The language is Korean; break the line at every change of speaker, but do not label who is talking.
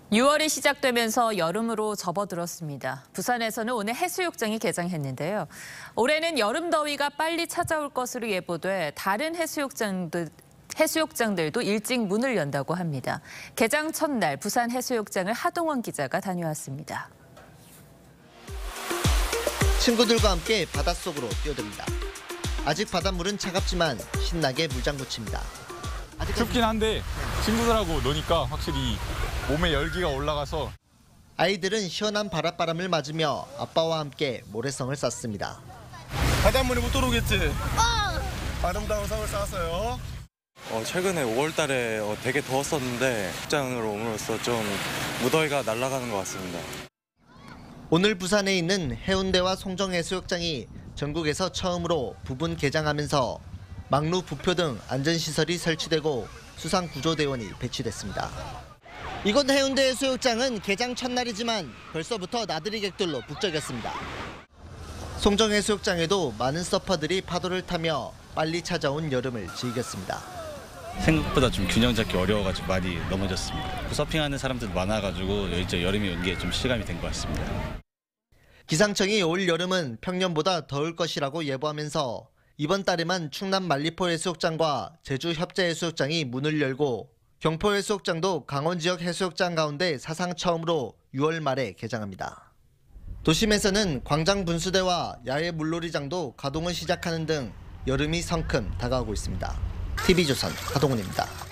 6월이 시작되면서 여름으로 접어들었습니다. 부산에서는 오늘 해수욕장이 개장했는데요. 올해는 여름 더위가 빨리 찾아올 것으로 예보돼 다른 해수욕장들도 일찍 문을 연다고 합니다. 개장 첫날 부산 해수욕장을 하동원 기자가 다녀왔습니다.
친구들과 함께 바닷속으로 뛰어듭니다. 아직 바닷물은 차갑지만 신나게 물장구 칩니다.
춥긴 한데 친구들하고 노니까 확실히 몸에 열기가 올라가서
아이들은 시원한 바닷바람을 맞으며 아빠와 함께 모래성을 쌓습니다.
바닷물이 못 들어오겠지? 아름다운 성을 쌓았어요.
최근에 5월 달에 되게 더웠었는데 직장으로 옴으로써 좀 무더위가 날아가는 것 같습니다.
오늘 부산에 있는 해운대와 송정해수욕장이 전국에서 처음으로 부분 개장하면서 막루 부표 등 안전시설이 설치되고 수상구조대원이 배치됐습니다. 이곳 해운대 해수욕장은 개장 첫날이지만 벌써부터 나들이 객들로 북적였습니다. 송정해수욕장에도 많은 서퍼들이 파도를 타며 빨리 찾아온 여름을 즐겼습니다.
생각보다 좀 균형 잡기 어려워가지고 많이 넘어졌습니다. 서핑하는 사람들 많아가지고 이제 여름이 온 게 좀 실감이 된 것 같습니다.
기상청이 올 여름은 평년보다 더울 것이라고 예보하면서 이번 달에만 충남 말리포 해수욕장과 제주 협재 해수욕장이 문을 열고 경포 해수욕장도 강원 지역 해수욕장 가운데 사상 처음으로 6월 말에 개장합니다. 도심에서는 광장 분수대와 야외 물놀이장도 가동을 시작하는 등 여름이 성큼 다가오고 있습니다. TV조선 하동훈입니다.